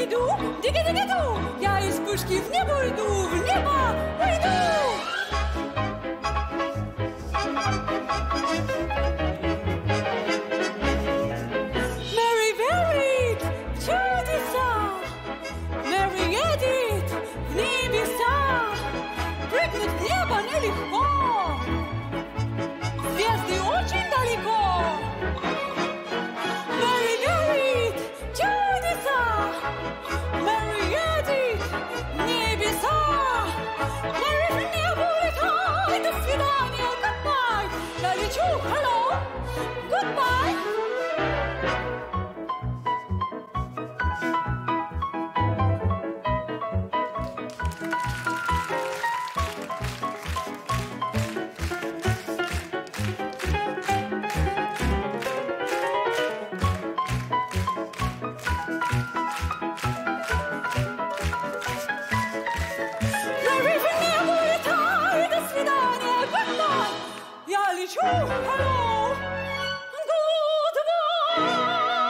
диги-ду, диги-диги-ду. Я из пушки в небо иду, в небо уйду. Мэри верит в чудеса, Мэри едет в небеса. Прыгнуть в небо нелегко, звезды очень далеко. Мэри верит в чудеса, Мэри едет в небеса. Мэри в небо летай, до свидания, goodbye. Я лечу, hello, goodbye. Мэри в небо летай, до свидания, goodbye. Я лечу, hello, goodbye.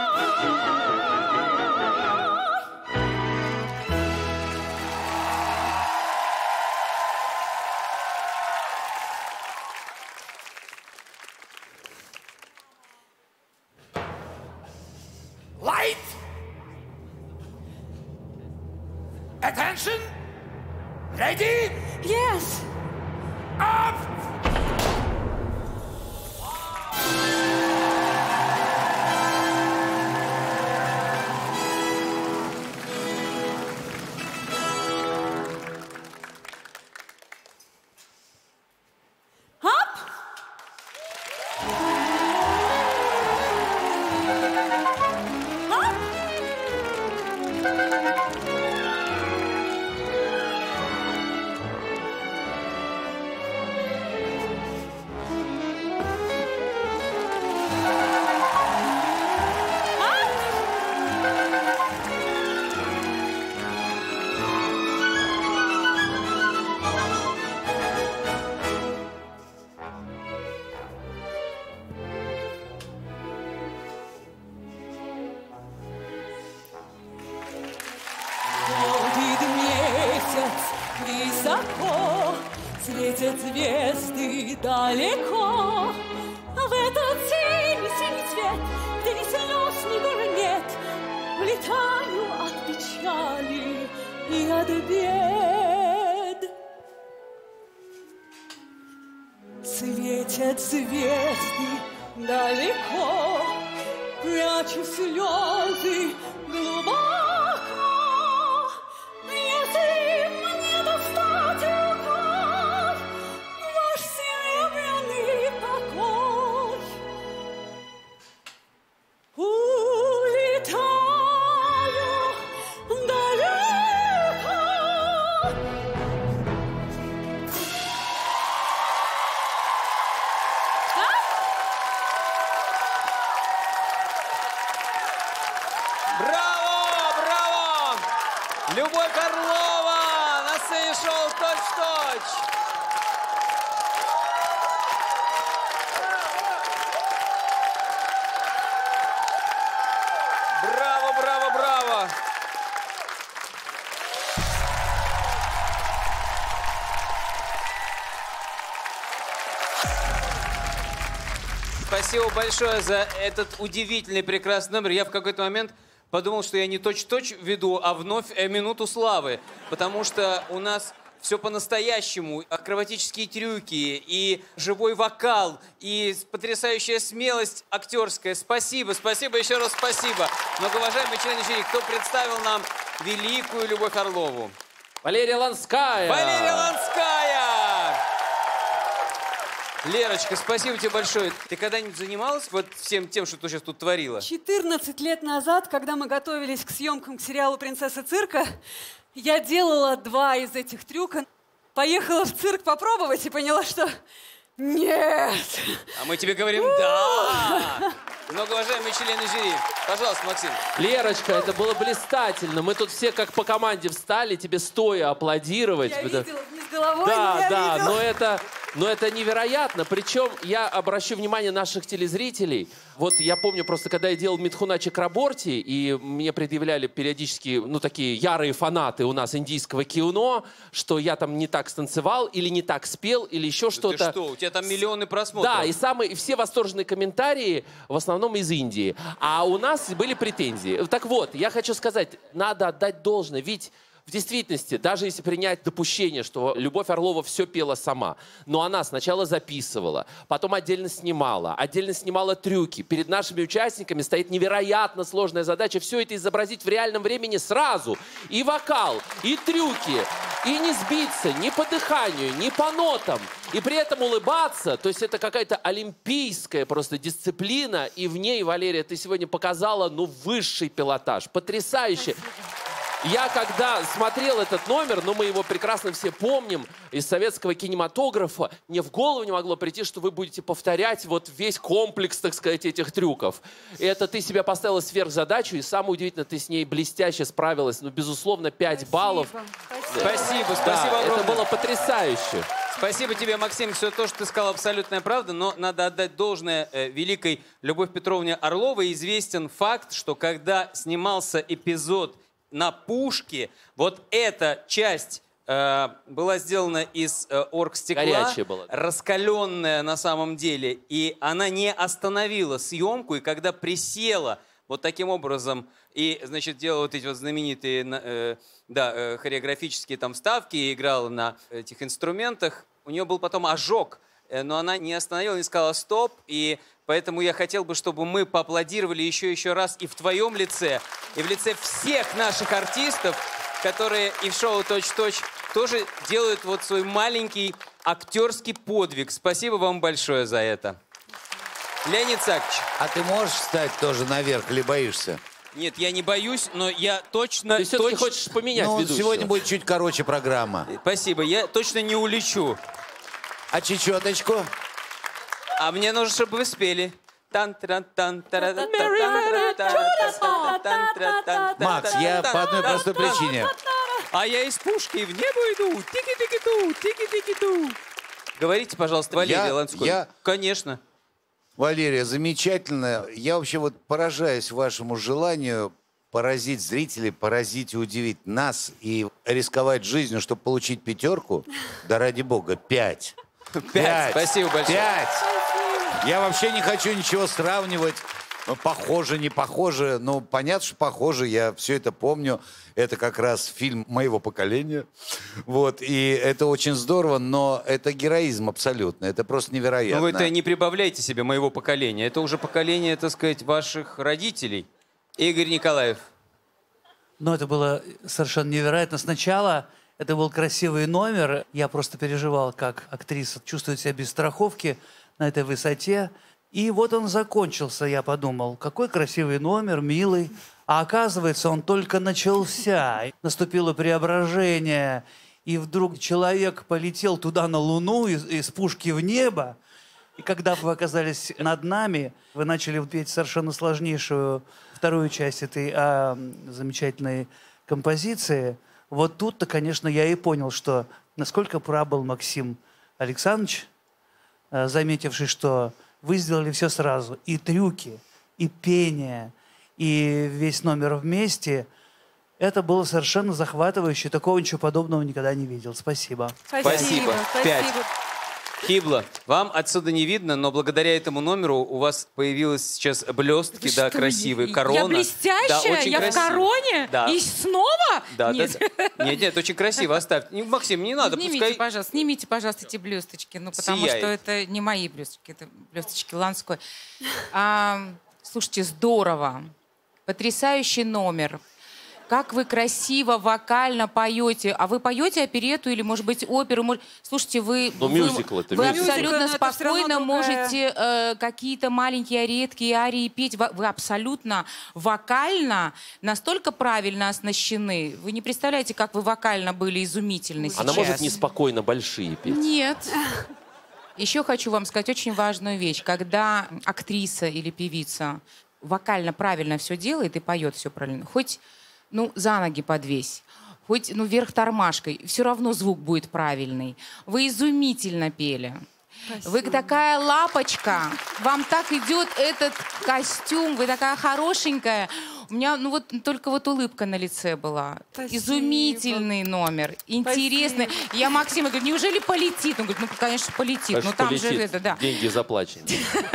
Light! Attention! Ready? Yes. Up! Up. Up. Ходит месяц высоко, светят звезды далеко. А в этот синий цвет, где ни слез, ни горя нет, улетаю от печали и от бед. Светят звезды далеко, прячу слезы глубоко. Если мне достать рукой ваш серебряный покой, улетаю далеко. Браво! Браво! Любовь Орлова на сцене шоу «Точь-в-точь». Браво, браво, браво! Спасибо большое за этот удивительный, прекрасный номер. Я в какой-то момент подумал, что я не точь-в-точь веду, а вновь минуту славы. Потому что у нас все по-настоящему. Акробатические трюки, и живой вокал, и потрясающая смелость актерская. Спасибо, спасибо, еще раз спасибо. Многоуважаемые члены жюри, кто представил нам великую Любовь Орлову? Валерия Ланская! Валерия Ланская! Лерочка, спасибо тебе большое. Ты когда-нибудь занималась вот всем тем, что ты сейчас тут творила? 14 лет назад, когда мы готовились к съемкам к сериалу «Принцесса цирка», я делала 2 из этих трюка. Поехала в цирк попробовать и поняла, что нет. А мы тебе говорим «да». Многоуважаемые члены жюри. Пожалуйста, Максим. Лерочка, это было блистательно. Мы тут все как по команде встали, тебе стоя аплодировать. Я видела вниз головой, Да, я да, видела. но Но это невероятно. Причем я обращу внимание наших телезрителей. Вот я помню просто, когда я делал Митхуна Чакраборти, и мне предъявляли периодически, ну, такие ярые фанаты у нас индийского кино, что я там не так станцевал, или не так спел, или еще что-то. Ты что? У тебя там миллионы просмотров. Да, и все восторженные комментарии в основном из Индии. А у нас были претензии. Так вот, я хочу сказать, надо отдать должное, ведь в действительности, даже если принять допущение, что Любовь Орлова все пела сама, но она сначала записывала, потом отдельно снимала трюки. Перед нашими участниками стоит невероятно сложная задача все это изобразить в реальном времени сразу. И вокал, и трюки, и не сбиться ни по дыханию, ни по нотам. И при этом улыбаться, то есть это какая-то олимпийская просто дисциплина, и в ней, Валерия, ты сегодня показала, ну, высший пилотаж. Потрясающе. Я когда смотрел этот номер, ну мы его прекрасно все помним, из советского кинематографа, мне в голову не могло прийти, что вы будете повторять вот весь комплекс, так сказать, этих трюков. И это ты себя поставила сверхзадачу, и самое удивительное, ты с ней блестяще справилась. Ну, безусловно, 5 баллов. Спасибо Да, огромное. это было потрясающе. Спасибо тебе, Максим. Все то, что ты сказал, абсолютная правда, но надо отдать должное великой Любовь Петровне Орловой. Известен факт, что когда снимался эпизод на Пушке, вот эта часть была сделана из оргстекла, Горячая была. раскаленная на самом деле, и она не остановила съемку, и когда присела вот таким образом и, значит, делала вот эти вот знаменитые хореографические там вставки и играла на этих инструментах, у нее был потом ожог, но она не остановила, не сказала стоп, и поэтому я хотел бы, чтобы мы поаплодировали еще раз и в твоем лице, и в лице всех наших артистов, которые и в шоу «Точь-в-точь» тоже делают вот свой маленький актерский подвиг. Спасибо вам большое за это. Леонид Сакович. А ты можешь встать тоже наверх или боишься? Нет, я не боюсь, но я точно... Ты все-таки хочешь поменять Ну, ведущего? сегодня будет чуть короче программа. Спасибо, я точно не улечу. А чечеточку? А мне нужно, чтобы вы спели. Макс, я по одной простой причине. А я из пушки в небо иду. Тики-тики-ту, тики-тики-ту. Говорите, пожалуйста, Валерия Ланской. Конечно. Валерия, замечательно. Я вообще вот поражаюсь вашему желанию поразить зрителей, поразить и удивить нас и рисковать жизнью, чтобы получить 5. Да ради бога, 5. 5. Спасибо большое. 5. Я вообще не хочу ничего сравнивать. Похоже, не похоже. Ну, понятно, что похоже. Я все это помню. Это как раз фильм моего поколения. Вот. И это очень здорово, но это героизм абсолютно. Это просто невероятно. Но вы-то не прибавляйте себе моего поколения. Это уже поколение, так сказать, ваших родителей. Игорь Николаев. Ну, это было совершенно невероятно. Сначала это был красивый номер. Я просто переживал, как актриса чувствует себя без страховки на этой высоте. И вот он закончился, я подумал, какой красивый номер, милый. А оказывается, он только начался. Наступило преображение, и вдруг человек полетел туда на Луну, из пушки в небо. И когда вы оказались над нами, вы начали петь совершенно сложнейшую вторую часть этой замечательной композиции. Вот тут-то, конечно, я и понял, что насколько прав был Максим Александрович, заметивший, что вы сделали все сразу. И трюки, и пение, и весь номер вместе. Это было совершенно захватывающе. Такого ничего подобного никогда не видел. Спасибо. Спасибо. 5. Хибла, вам отсюда не видно, но благодаря этому номеру у вас появилась сейчас блестки, да, красивые, корона. Я блестящая? Да, очень я красиво. в короне? Да. И снова? Да, Нет. да. Нет, очень красиво, оставьте. Максим, не надо, Снимите, пожалуйста, эти блесточки, ну, потому Сияет. что это не мои блесточки, это блесточки Ланской. Слушайте, здорово. Потрясающий номер. Как вы красиво, вокально поете. А вы поете оперету или, может быть, оперу? Слушайте, Ну, мюзикл это, вы мюзикл. абсолютно Мюзикл, это всё спокойно равно другая. можете какие-то маленькие редкие арии петь. Вы абсолютно вокально настолько правильно оснащены. Вы не представляете, как вы вокально были изумительны сейчас. Она может неспокойно большие петь. Нет. Еще хочу вам сказать очень важную вещь. Когда актриса или певица вокально правильно все делает и поет все правильно, хоть, ну, за ноги подвесь, хоть ну, вверх тормашкой, все равно звук будет правильный. Вы изумительно пели. Спасибо. Вы такая лапочка, вам так идет этот костюм, вы такая хорошенькая. У меня ну вот только вот улыбка на лице была. Спасибо. Изумительный номер, интересный. Спасибо. Я Максиму говорю, неужели полетит? Он говорит, ну конечно полетит, Конечно, но там полетит. же это, да. Деньги заплачены.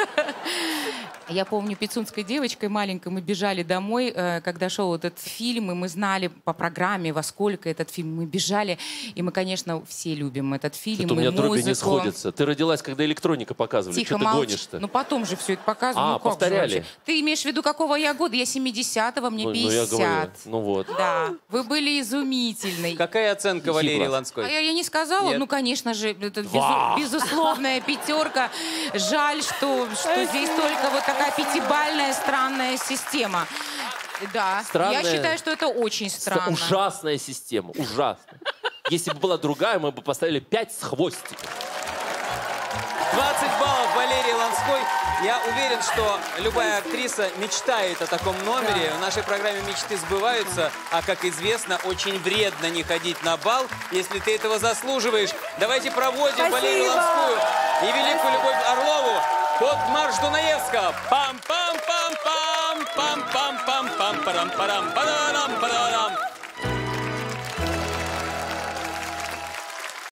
Я помню, пицунской девочкой маленькой мы бежали домой, когда шел вот этот фильм, и мы знали по программе, во сколько этот фильм. Мы бежали, и мы, конечно, все любим этот фильм, Что-то у и меня дроби не музыку. сходятся. Ты родилась, когда электроника показывали. Тихо, Что ты молчи. гонишь-то? Ну потом же все это показывали. А, Ну, как же повторяли? вообще? Ты имеешь в виду, какого я года? Я 70-го, мне Ну, 50. я говорю, ну вот. Да, вы были изумительной. Какая оценка Валерии Спасибо. А Ланской? я не сказала, Нет. ну, конечно же, это Два. безусловная пятерка. Жаль, что здесь только вот такая пятибалльная странная система. Да, Странная. я считаю, что это очень странно. Ужасная система, ужасная. Если бы была другая, мы бы поставили 5 с хвостиком. 20 баллов Валерии Ланской. Я уверен, что любая актриса мечтает о таком номере. В нашей программе мечты сбываются, а, как известно, очень вредно не ходить на бал, если ты этого заслуживаешь. Давайте проводим Спасибо. Валерию Ланскую и великую Любовь Орлову под марш Дунаевского. Пам-пам-пам-пам, пам-пам-пам-пам, парам-парам, парам-парам.